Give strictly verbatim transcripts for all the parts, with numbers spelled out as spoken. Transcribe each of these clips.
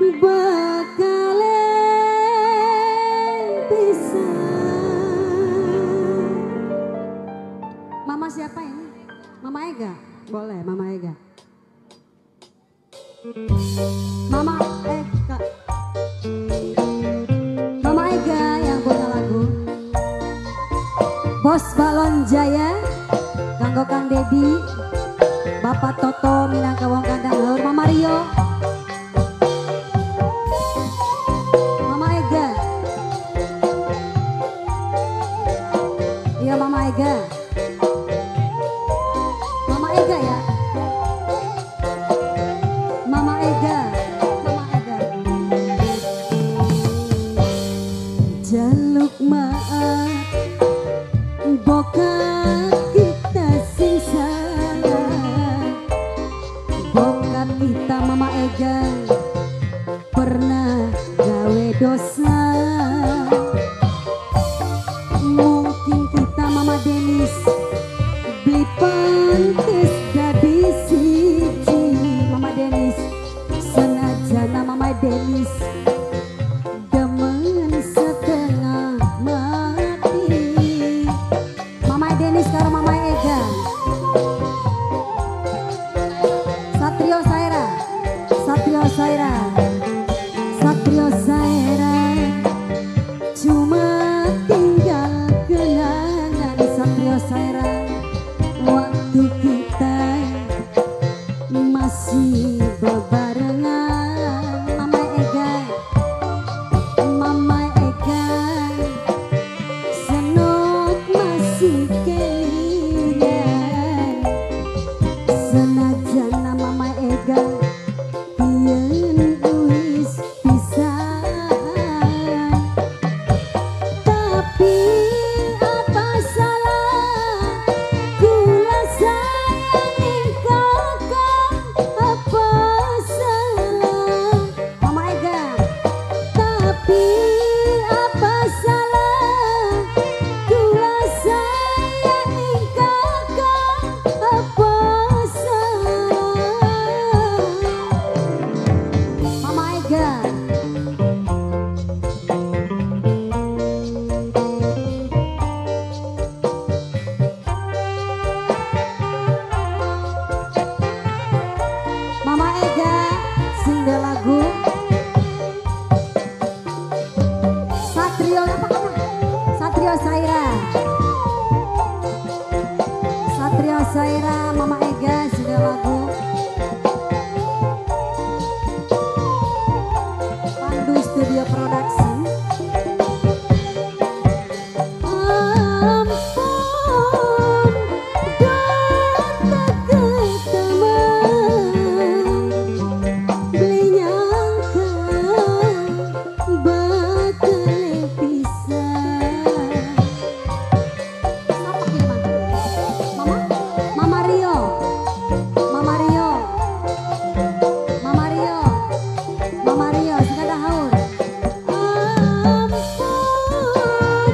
bakale bisa. Mama siapa ini? Mama Ega? Boleh Mama Ega. Mama Ega. Mama Ega yang punya lagu. Bos Balon Jaya, kanggo Kang Dedi, Bapak Toto Minangka Wong Kandang Laur, Mama Rio. Mama Ega. Iya Mama Ega. Mama Ega ya. Mama Ega. Mama Ega. Jaluk maaf bokap kita sing salah. Bokap kita Mama Ega pernah gawe dosa. Mungkin kita Mama Denis beli pantes dadi siji. Mama Denis senajana Mama Denis demen setengah mati. Mama Denis karo Mama Ega. Satrio Saira, Satrio Saira, Satrio Saira. Cuma tinggal kenangan Satrio Saira. Waktu kita masih bebarengan. Mama Ega, Mama Ega. Senok masih kelingan. Senajan Mama Ega yen wis pisahan. Tapi apa salah kula sayangi kakak. Apa salah Mama Ega. Tapi apa salah kula sayangi kakak. Apa salah Mama Ega. Mama Ega sing de lagu Satrio apa kan? Satrio Saira. Satrio Saira Mama Ega sing de lagu Pandu Studio Production. Ampun datang ke teman, beli nyangka bakal pisah. Siapa kiriman? Mama? Mama Rio. Mama Rio. Mama Rio. Mama Rio sudah dahaur. Ampun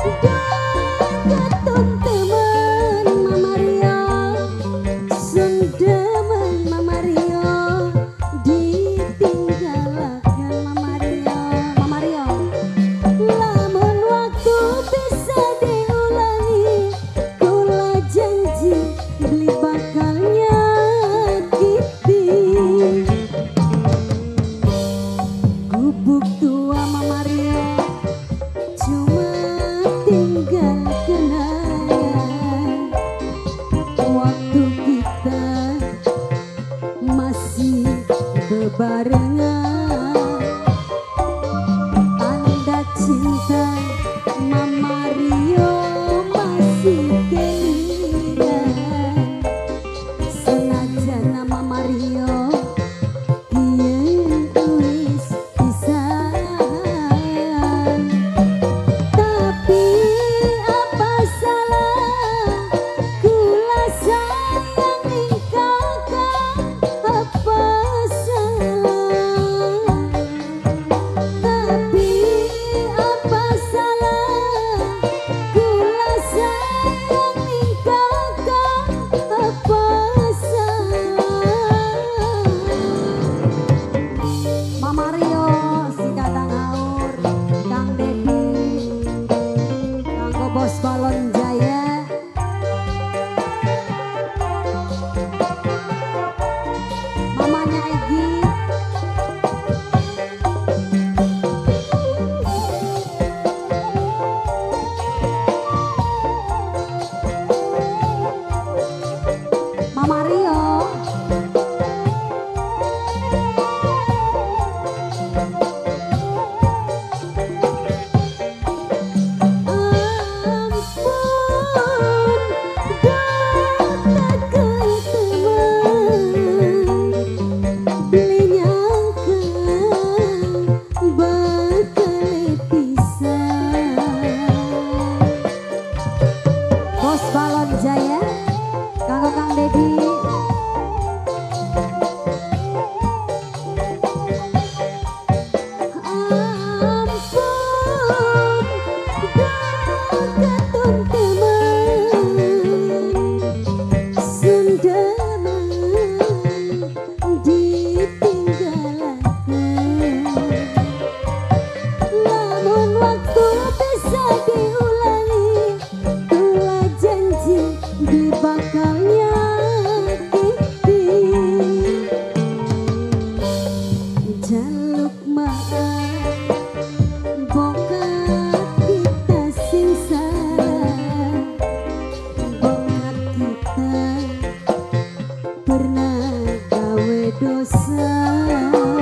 datang teman Mama Rio. Sendemen Mama Rio ditinggalkan Mama Rio. Mama Rio. Lamun waktu bisa diulangi, kula janji beli bakal nyakiti. Gubuk tua Mama Rio cuma tinggal kenangan. Waktu kita masih bebarengan. Tanda cinta Mama Rio masih kelingan. Senajan Mama Rio yen wis pisahan. Tapi apa salah kula sayangi kakak. Apa salah lagi. Mama Rio. Bos Balon Jaya, kanggo Kang Dedi. Jaluk maaf bokat kita sing salah, bokat kita pernah gawe dosa.